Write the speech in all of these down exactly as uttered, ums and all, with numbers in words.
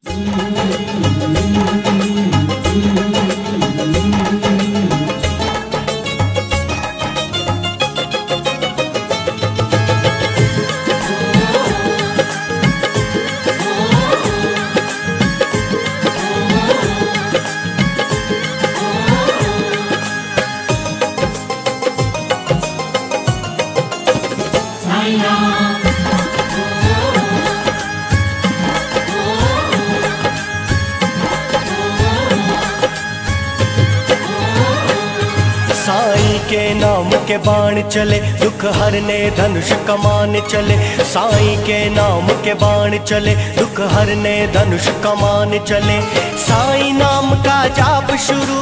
साईं के नाम के बाण चले, दुख हरने धनुष कमान चले। साईं के नाम के बाण चले, दुख हरने धनुष कमान चले। साईं नाम का जाप शुरू,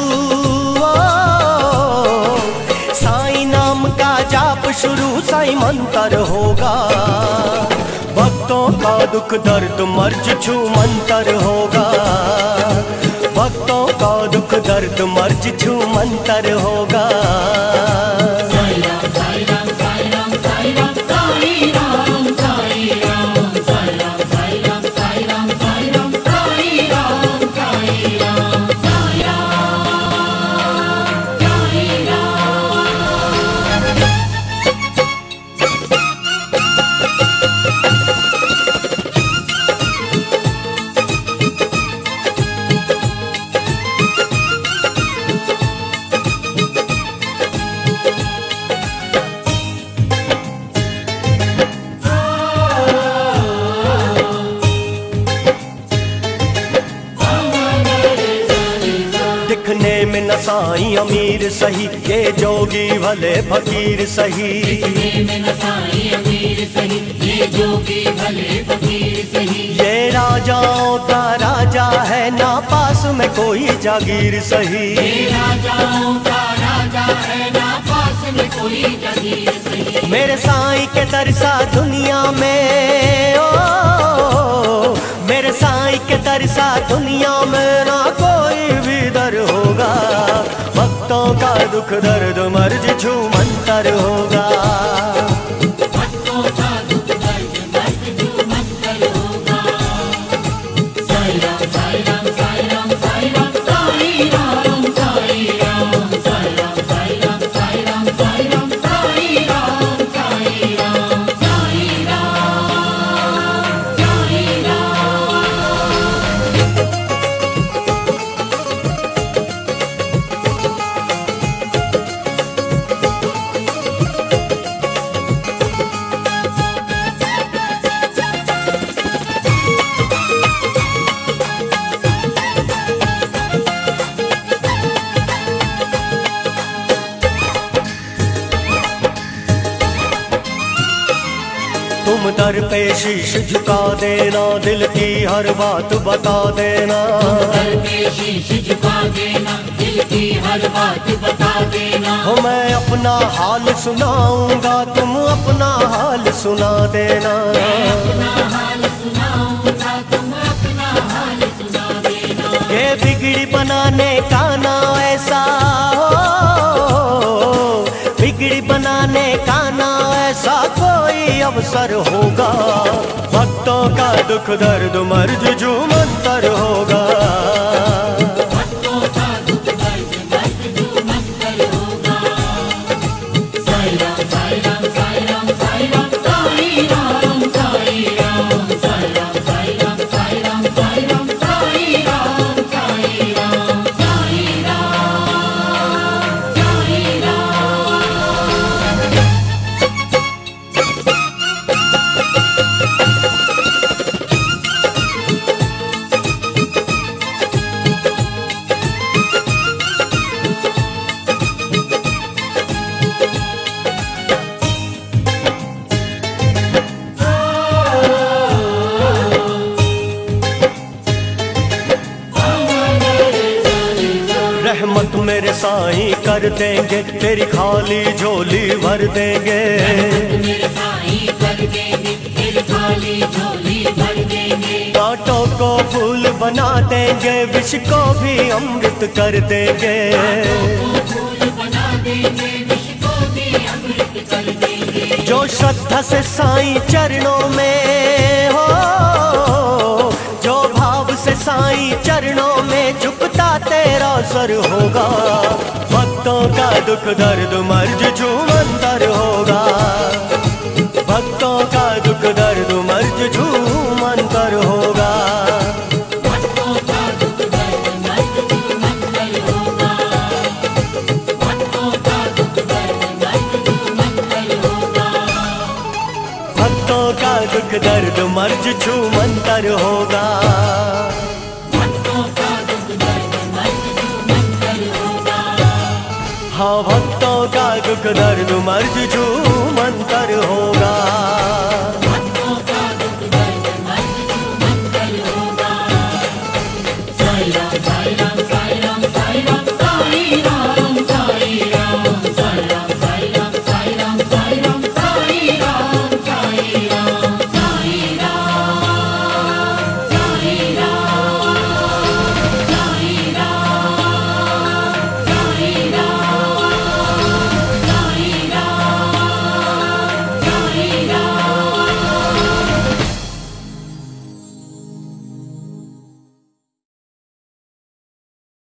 साईं नाम का जाप शुरू, साईं मंत्र होगा। भक्तों का दुख दर्द मर्ज छू मंत्र होगा। भक्तों का दुख दर्द मर्ज छू मंत्र होगा। साईं राम साईं राम साईं राम साईं राम साईं राम साईं राम साईं राम साईं राम साईं राम साईं राम साईं राम साईं राम साईं दिखने में न साईं अमीर सही, ये जोगी भले फकीर सही। दिखने में न साईं अमीर सही, ये जोगी भले फकीर सही। ये राजाओं का राजा है, ना पास में कोई जागीर सही। ये राजाओं का राजा है, ना पास में कोई जागीर सही। मेरे साईं के तरसा दुनिया में, ओ मेरे साईं के तरसा दुनिया में ना कोई भी दर होगा। भक्तों का दुख दर्द मर्ज छू मंतर होगा। भक्तों का दुख दर्द मर्ज छू मंतर होगा। साईं राम साईं राम साईं राम साईं राम साईं राम साईं राम साईं राम साईं राम साईं राम साईं राम साईं राम साईं राम साईं राम साईं राम। तुम दर पे शीश झुका देना, दिल की हर बात बता देना। तुम दर पे शीश झुका देना, दिल की हर बात बता देना। हो मैं अपना हाल सुनाऊंगा, तुम अपना हाल सुना देना। मैं अपना हाल सुनाऊंगा, तुम अपना हाल सुना देना। ये बिगड़ी बनाने का ना ऐसा हो, बिगड़ी बनाने का ना ऐसा कोई अवसर होगा। भक्तों का दुख दर्द मर्ज जो मंतर होगा। भक्तों का दुख दर्द मर्ज जो मंतर होगा। साईं राम साईं राम साईं राम साईं राम साईं राम साईं राम साईं राम साईं राम साईं राम साईं राम साईं राम साईं राम साईं राम साईं राम। रहमत मेरे साईं कर देंगे, तेरी खाली झोली भर देंगे। मेरे साईं कर देंगे, तेरी खाली झोली भर देंगे। कांटों को फूल बना देंगे, विष को भी अमृत कर देंगे। फूल बना देंगे, विष को भी अमृत कर देंगे। जो श्रद्धा से साईं चरणों में हो, जो भाव से साईं चरणों में झुकता तेरा सर होगा। भक्तों का दुख दर्द मर्ज झूमंतर होगा। भक्तों का दुख दर्द मर्ज झूमंतर होगा। भक्तों का दुख दर्द मर्ज झूमंतर होगा। भक्तों का दुख दर्द मर्ज झूमंतर होगा। भक्तों का दुख दर्द मर्ज झूमंतर होगा। भक्तों का दुख दर्द मर्ज झूमंतर होगा। हाँ, भक्तों का दुख दर्द मर्ज झूमंतर